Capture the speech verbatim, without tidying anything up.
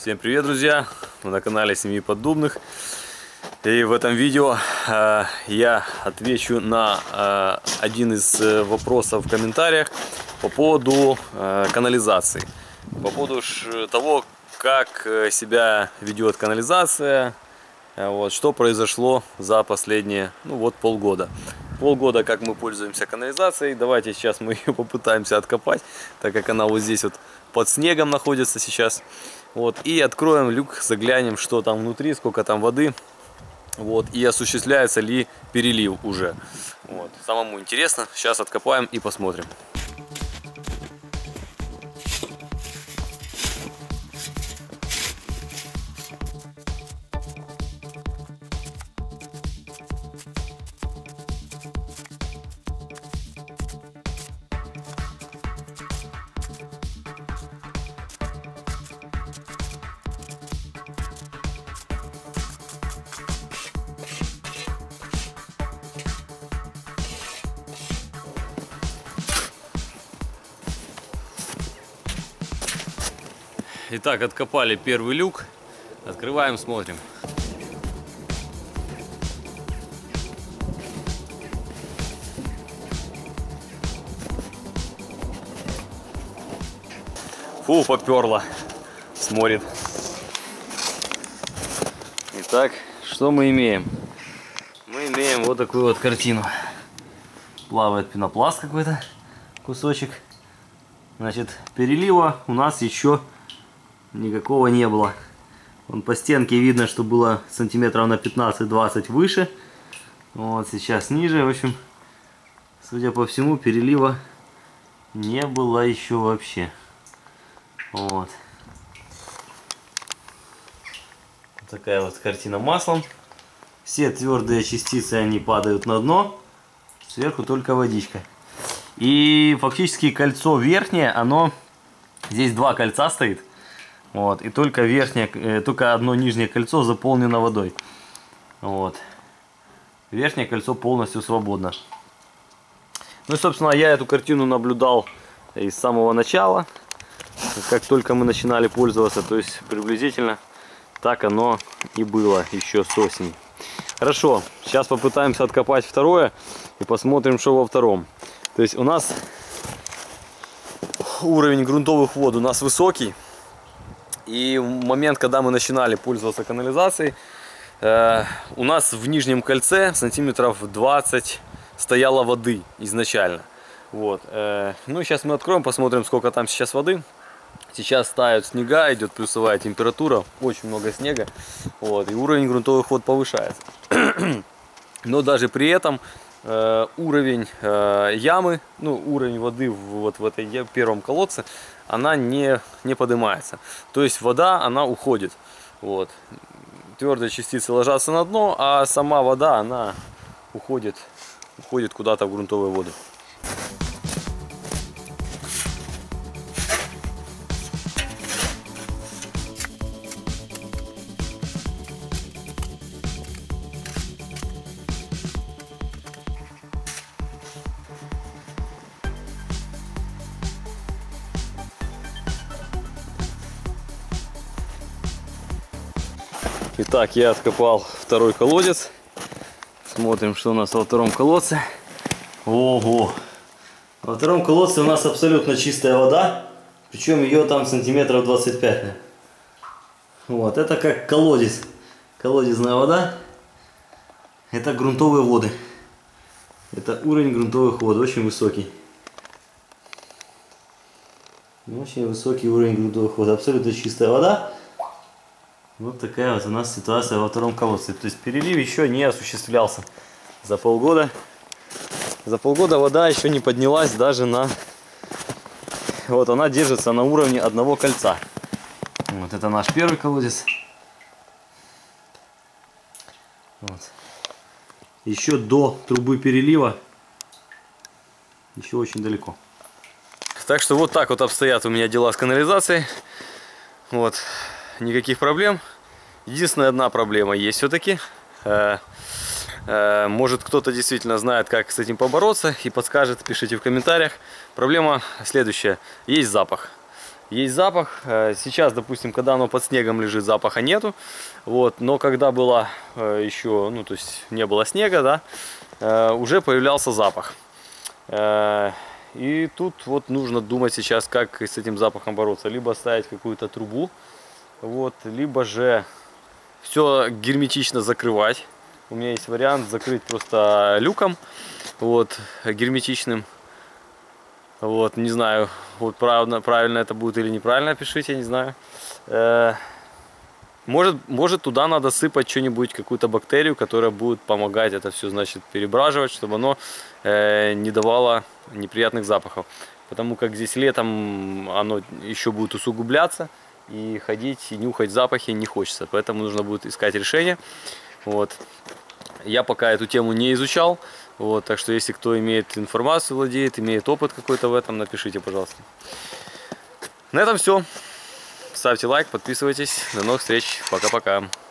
Всем привет, друзья! Вы на канале Семьи Поддубных. И в этом видео э, я отвечу на э, один из вопросов в комментариях по поводу э, канализации. По поводу того, как себя ведет канализация, э, вот, что произошло за последние ну, вот, полгода. Полгода, как мы пользуемся канализацией. Давайте сейчас мы ее попытаемся откопать, так как она вот здесь вот под снегом находится сейчас. Вот, и откроем люк, заглянем, что там внутри, сколько там воды. Вот, и осуществляется ли перелив уже. Вот, самому интересно. Сейчас откопаем и посмотрим. Итак, откопали первый люк. Открываем, смотрим. Фу, поперло. Смотрит. Итак, что мы имеем? Мы имеем вот такую вот картину. Плавает пенопласт какой-то, кусочек. Значит, перелива у нас еще никакого не было. Вон по стенке видно, что было сантиметров на пятнадцать-двадцать выше. Вот сейчас ниже. В общем, судя по всему, перелива не было еще вообще. Вот. Вот такая вот картина маслом. Все твердые частицы, они падают на дно. Сверху только водичка. И фактически кольцо верхнее, оно... Здесь два кольца стоит. Вот, и только верхнее, только одно нижнее кольцо заполнено водой. Вот. Верхнее кольцо полностью свободно. Ну и, собственно, я эту картину наблюдал и с самого начала. Как только мы начинали пользоваться, то есть приблизительно так оно и было еще с осени. Хорошо, сейчас попытаемся откопать второе и посмотрим, что во втором. То есть у нас уровень грунтовых вод у нас высокий. И в момент, когда мы начинали пользоваться канализацией, э, у нас в нижнем кольце сантиметров двадцать стояло воды изначально. Вот, э, ну, сейчас мы откроем, посмотрим, сколько там сейчас воды. Сейчас тают снега, идет плюсовая температура, очень много снега. Вот, и уровень грунтовых вод повышается. Но даже при этом э, уровень э, ямы, ну, уровень воды вот в этой первом колодце, она не, не поднимается. То есть вода, она уходит. Вот. Твердые частицы ложатся на дно, а сама вода, она уходит, уходит куда-то в грунтовые воды. Итак, я откопал второй колодец. Смотрим, что у нас во втором колодце. Ого! Во втором колодце у нас абсолютно чистая вода. Причем ее там сантиметров двадцать пять. Наверное. Вот, это как колодец. Колодезная вода. Это грунтовые воды. Это уровень грунтовых вод, очень высокий. Очень высокий уровень грунтовых вод. Абсолютно чистая вода. Вот такая вот у нас ситуация во втором колодце. То есть перелив еще не осуществлялся за полгода. За полгода вода еще не поднялась даже на... Вот она держится на уровне одного кольца. Вот это наш первый колодец. Вот. Еще до трубы перелива еще очень далеко. Так что вот так вот обстоят у меня дела с канализацией. Вот. Никаких проблем. Единственная одна проблема есть все-таки. Может, кто-то действительно знает, как с этим побороться и подскажет, пишите в комментариях. Проблема следующая. Есть запах. есть запах. Сейчас, допустим, когда оно под снегом лежит, запаха нету. Вот, но когда было еще, ну, то есть не было снега, да, уже появлялся запах. И тут вот нужно думать сейчас, как с этим запахом бороться. Либо ставить какую-то трубу, вот, либо же все герметично закрывать. У меня есть вариант закрыть просто люком, вот, герметичным. Вот, не знаю, вот правильно, правильно это будет или неправильно, пишите, не знаю. Может, может туда надо сыпать что-нибудь, какую-то бактерию, которая будет помогать это все, значит, перебраживать, чтобы оно э, не давало неприятных запахов. Потому как здесь летом оно еще будет усугубляться, и ходить и нюхать запахи не хочется. Поэтому нужно будет искать решение. Вот. Я пока эту тему не изучал, вот, так что если кто имеет информацию, владеет, имеет опыт какой-то в этом, напишите, пожалуйста. На этом все. Ставьте лайк, подписывайтесь. До новых встреч. Пока-пока.